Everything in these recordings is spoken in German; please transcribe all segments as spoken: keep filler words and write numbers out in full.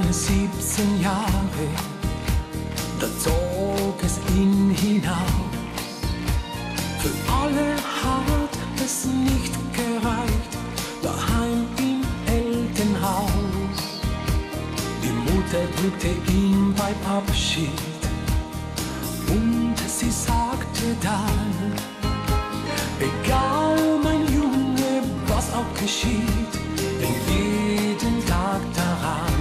seine siebzehn Jahre, da zog es ihn hinaus. Für alle hat es nicht gereicht, daheim im Elternhaus. Die Mutter drückte ihn beim Abschied und sie sagte dann: Egal, mein Junge, was auch geschieht, denk jeden Tag daran.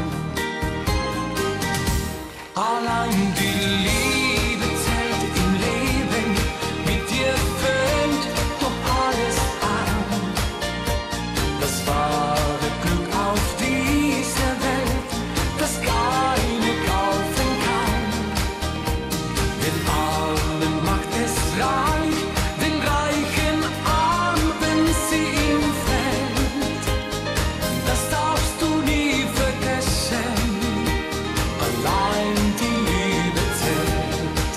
Allein die Liebe zählt im Leben, mit dir fängt doch alles an. Das wahre Glück auf dieser Welt, das keiner kaufen kann. Den Armen macht es reich, den Reichen arm, wenn sie ihm fällt. Das darfst du nie vergessen, allein die Liebe zählt.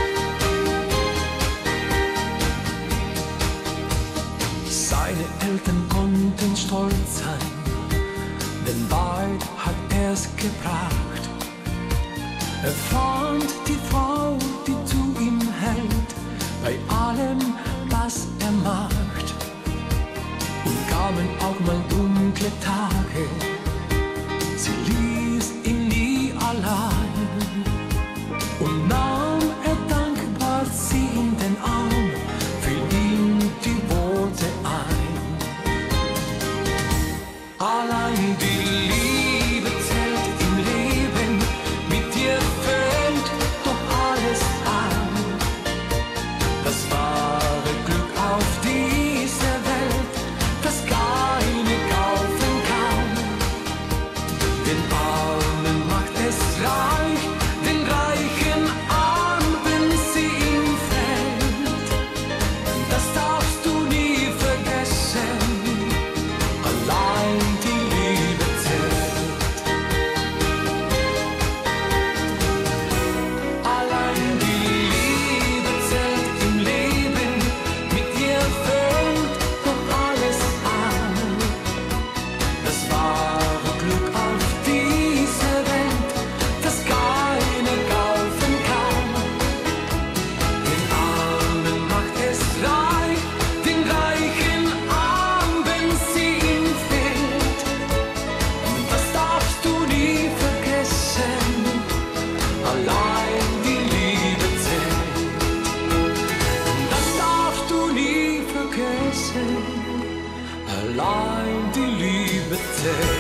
Seine Eltern konnten stolz sein, denn bald hat er's gebracht. Er fand die Frau, die zu ihm hält, bei allem, was er macht. Und kamen auch mal dunkle Tage, sie ließ ihn nie allein. Und nahm er dankbar sie in den Arm, fiel ihm die Worte ein. Allein die Liebe zählt im Leben, mit dir fängt doch alles an. Das wahre Glück auf dieser Welt, das keiner kaufen kann. Den Armen macht es reich, den Reichen arm, wenn sie ihm fällt. Das darfst du nie vergessen, allein die Liebe zählt. Allein die Liebe zählt im Leben, mit dir fängt doch alles an. Das wahre Glück auf dieser Welt, das keiner kaufen kann. Den Armen macht es reich, den Reichen arm, wenn sie ihm fehlt. Das darfst du nie vergessen, allein die Liebe zählt. Das darfst du nie vergessen, allein die Liebe zählt.